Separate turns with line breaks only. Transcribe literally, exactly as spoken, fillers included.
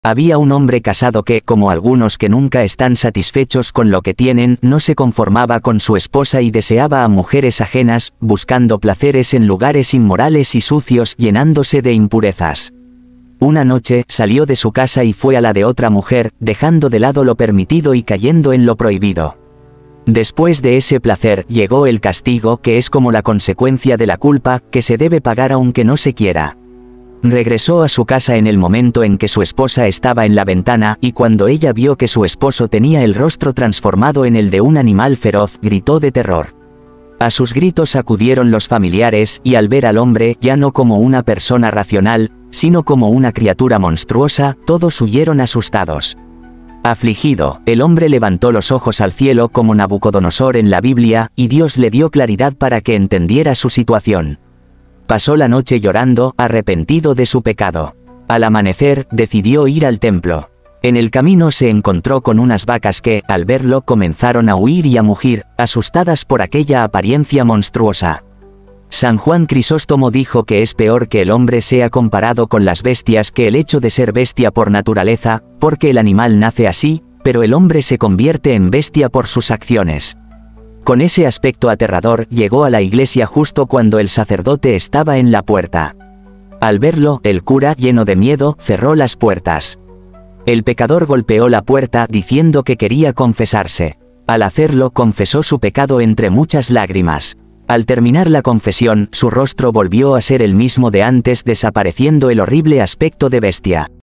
Había un hombre casado que, como algunos que nunca están satisfechos con lo que tienen, no se conformaba con su esposa y deseaba a mujeres ajenas, buscando placeres en lugares inmorales y sucios, llenándose de impurezas. Una noche, salió de su casa y fue a la de otra mujer, dejando de lado lo permitido y cayendo en lo prohibido. Después de ese placer, llegó el castigo, que es como la consecuencia de la culpa, que se debe pagar aunque no se quiera. Regresó a su casa en el momento en que su esposa estaba en la ventana, y cuando ella vio que su esposo tenía el rostro transformado en el de un animal feroz, gritó de terror. A sus gritos acudieron los familiares, y al ver al hombre, ya no como una persona racional, sino como una criatura monstruosa, todos huyeron asustados. Afligido, el hombre levantó los ojos al cielo como Nabucodonosor en la Biblia, y Dios le dio claridad para que entendiera su situación. Pasó la noche llorando, arrepentido de su pecado. Al amanecer, decidió ir al templo. En el camino se encontró con unas vacas que, al verlo, comenzaron a huir y a mugir, asustadas por aquella apariencia monstruosa. San Juan Crisóstomo dijo que es peor que el hombre sea comparado con las bestias que el hecho de ser bestia por naturaleza, porque el animal nace así, pero el hombre se convierte en bestia por sus acciones. Con ese aspecto aterrador, llegó a la iglesia justo cuando el sacerdote estaba en la puerta. Al verlo, el cura, lleno de miedo, cerró las puertas. El pecador golpeó la puerta diciendo que quería confesarse. Al hacerlo, confesó su pecado entre muchas lágrimas. Al terminar la confesión, su rostro volvió a ser el mismo de antes, desapareciendo el horrible aspecto de bestia.